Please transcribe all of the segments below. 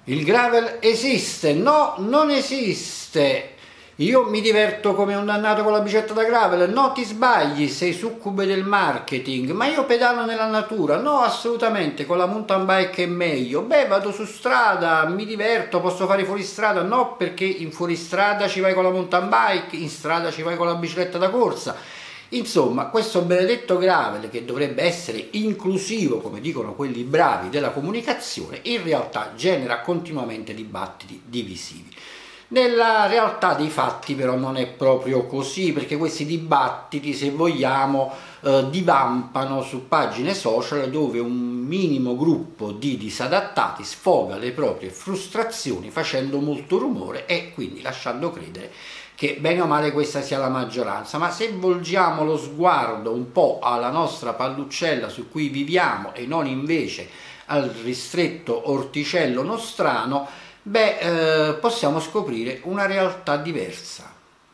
Il gravel esiste? No, non esiste. Io mi diverto come un dannato con la bicicletta da gravel. No, ti sbagli, sei succube del marketing. Ma io pedalo nella natura? No, assolutamente, con la mountain bike è meglio. Beh, vado su strada, mi diverto, posso fare fuoristrada? No, perché in fuoristrada ci vai con la mountain bike, in strada ci vai con la bicicletta da corsa. Insomma, questo benedetto gravel, che dovrebbe essere inclusivo, come dicono quelli bravi della comunicazione, in realtà genera continuamente dibattiti divisivi. Nella realtà dei fatti però non è proprio così, perché questi dibattiti, se vogliamo, divampano su pagine social dove un minimo gruppo di disadattati sfoga le proprie frustrazioni facendo molto rumore e quindi lasciando credere che bene o male questa sia la maggioranza. Ma se volgiamo lo sguardo un po' alla nostra palluccella su cui viviamo e non invece al ristretto orticello nostrano, possiamo scoprire una realtà diversa.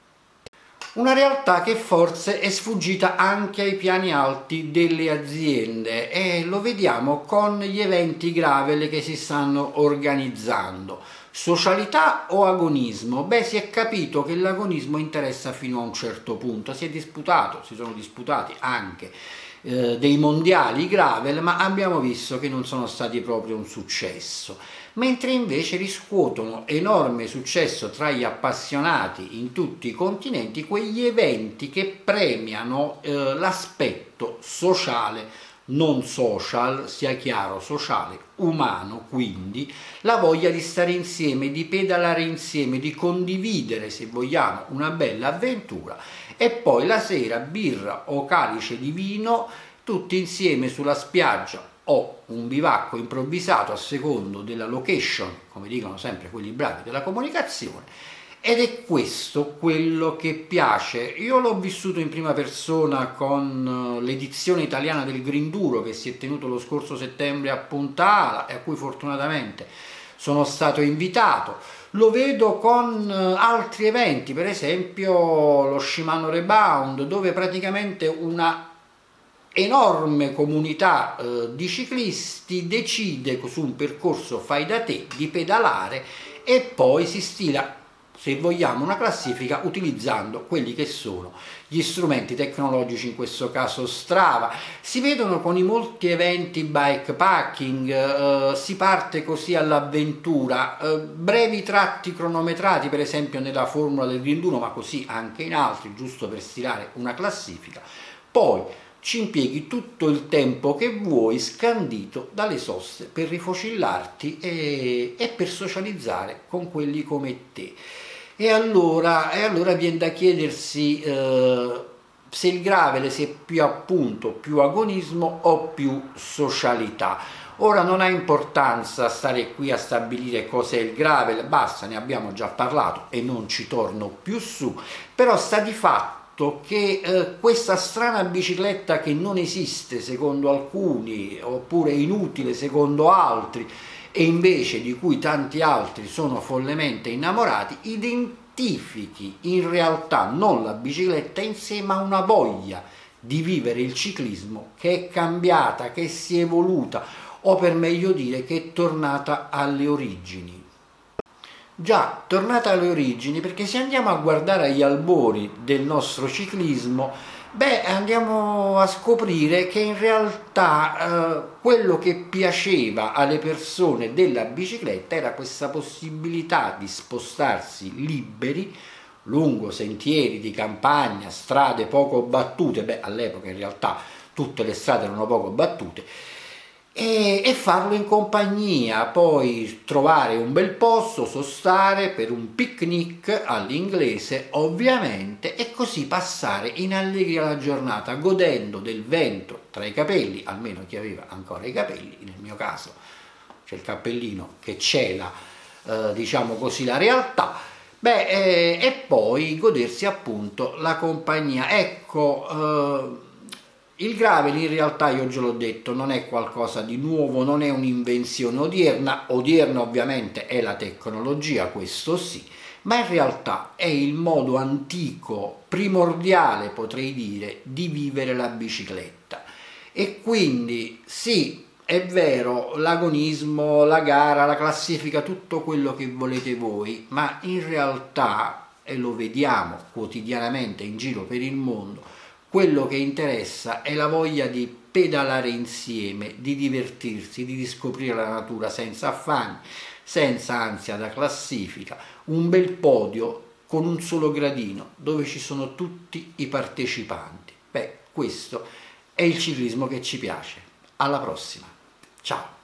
Una realtà che forse è sfuggita anche ai piani alti delle aziende e lo vediamo con gli eventi gravel che si stanno organizzando. Socialità o agonismo? Beh, si è capito che l'agonismo interessa fino a un certo punto, si sono disputati anche dei mondiali gravel, ma abbiamo visto che non sono stati proprio un successo, mentre invece riscuotono enorme successo tra gli appassionati in tutti i continenti quegli eventi che premiano l'aspetto sociale, non social, sia chiaro, sociale, umano, quindi la voglia di stare insieme, di pedalare insieme, di condividere, se vogliamo, una bella avventura e poi la sera birra o calice di vino tutti insieme sulla spiaggia o un bivacco improvvisato a secondo della location, come dicono sempre quelli bravi della comunicazione. Ed è questo quello che piace. Io l'ho vissuto in prima persona con l'edizione italiana del Grinduro che si è tenuto lo scorso settembre a Punta Ala e a cui fortunatamente sono stato invitato. Lo vedo con altri eventi, per esempio lo Shimano Rebound, dove praticamente una enorme comunità di ciclisti decide su un percorso fai da te di pedalare e poi si stila, se vogliamo, una classifica utilizzando quelli che sono gli strumenti tecnologici, in questo caso Strava. Si vedono con i molti eventi bikepacking, si parte così all'avventura, brevi tratti cronometrati per esempio nella formula del Grinduro, ma così anche in altri, giusto per stilare una classifica, poi ci impieghi tutto il tempo che vuoi scandito dalle soste per rifocillarti e per socializzare con quelli come te. E allora viene da chiedersi se il gravel sia più appunto più agonismo o più socialità. Ora non ha importanza stare qui a stabilire cos'è il gravel, basta, ne abbiamo già parlato e non ci torno più su, però sta di fatto che questa strana bicicletta che non esiste secondo alcuni oppure inutile secondo altri e invece di cui tanti altri sono follemente innamorati, identifichi in realtà non la bicicletta in sé ma una voglia di vivere il ciclismo che è cambiata, che si è evoluta o per meglio dire che è tornata alle origini. Già, tornata alle origini, perché se andiamo a guardare agli albori del nostro ciclismo, andiamo a scoprire che in realtà quello che piaceva alle persone della bicicletta era questa possibilità di spostarsi liberi lungo sentieri di campagna, strade poco battute, all'epoca in realtà tutte le strade erano poco battute, e farlo in compagnia, poi trovare un bel posto, sostare per un picnic all'inglese ovviamente e così passare in allegria la giornata godendo del vento tra i capelli, almeno chi aveva ancora i capelli, nel mio caso c'è il cappellino che cela diciamo così la realtà, e poi godersi appunto la compagnia. Ecco, il gravel in realtà, io già l'ho detto, non è qualcosa di nuovo, non è un'invenzione odierna ovviamente è la tecnologia, questo sì, ma in realtà è il modo antico, primordiale potrei dire, di vivere la bicicletta. E quindi sì, è vero, l'agonismo, la gara, la classifica, tutto quello che volete voi, ma in realtà, e lo vediamo quotidianamente in giro per il mondo, quello che interessa è la voglia di pedalare insieme, di divertirsi, di riscoprire la natura senza affanni, senza ansia da classifica, un bel podio con un solo gradino dove ci sono tutti i partecipanti. Beh, questo è il ciclismo che ci piace. Alla prossima, ciao!